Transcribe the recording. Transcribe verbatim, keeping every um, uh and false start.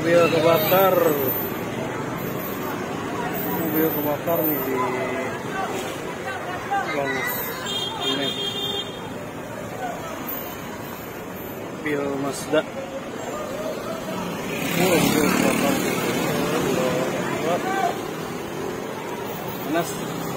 mobil kebakar mobil kebakar nih di Gang Semen. Mobil Mazda. Oh, mobil kebakar panas.